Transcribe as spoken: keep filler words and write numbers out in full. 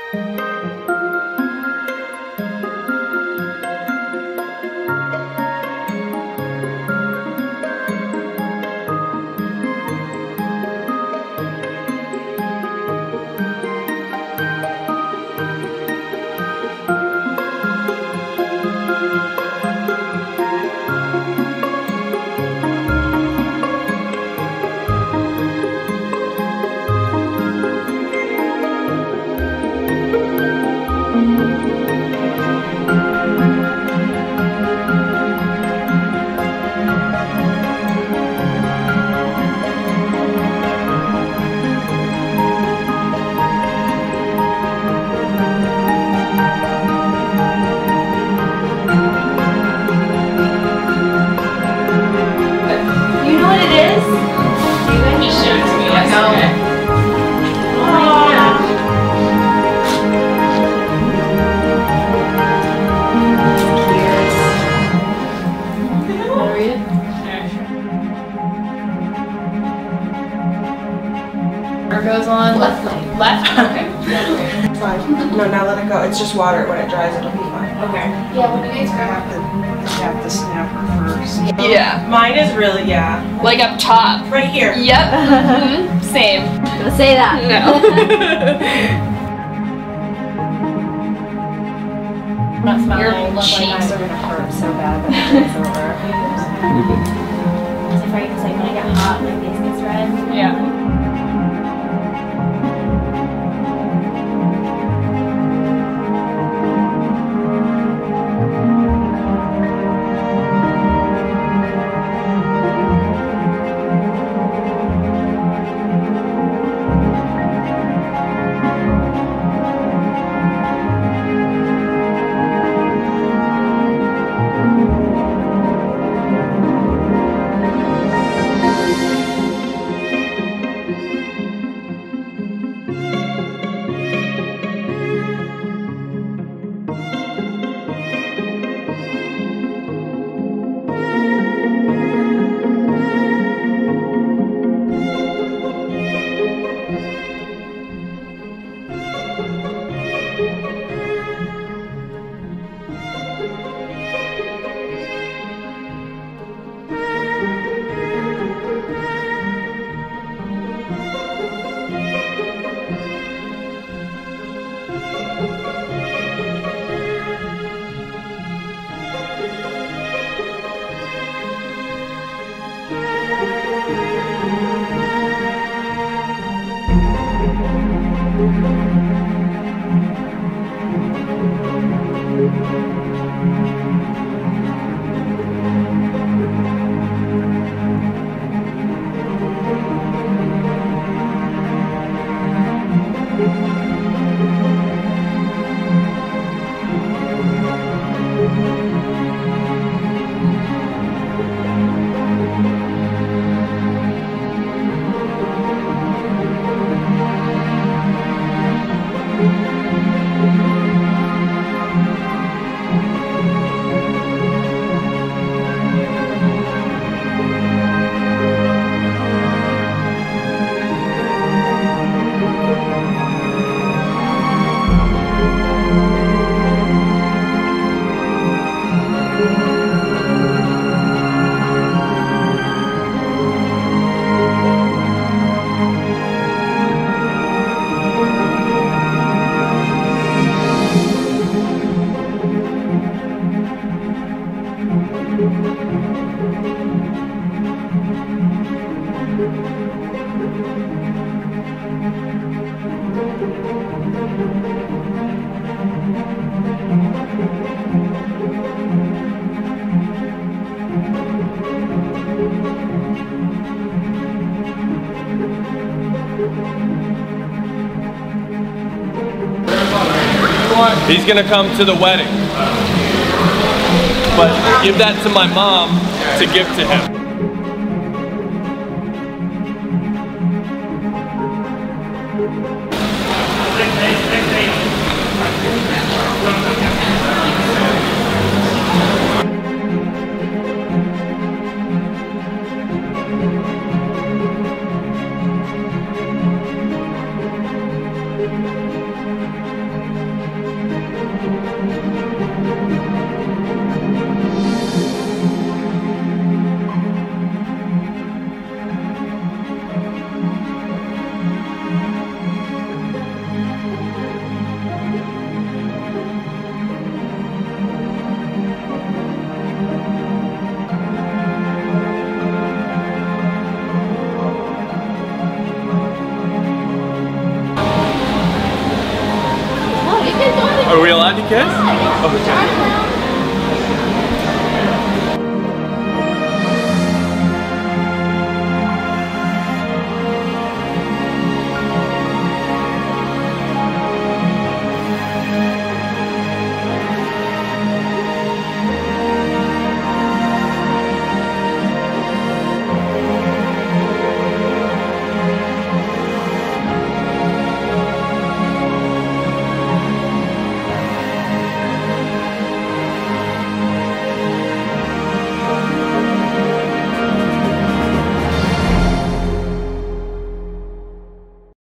Goes on left lane. Left? Okay. Fine. No, now let it go. It's just water. When it dries, it'll be fine. Okay. Yeah, when you guys grab it. You have to snap her first. Yeah. Mine is really, yeah. Like up top. Right here. Yep. Mm-hmm. Same. Don't say that. No. Not smelling. Your Look like cheeks I'm are gonna hurt so bad that it's over. It's afraid because like when I get hot, my face gets red. Yeah. He's gonna come to the wedding. But give that to my mom to give to him. Are we allowed to kiss? Okay.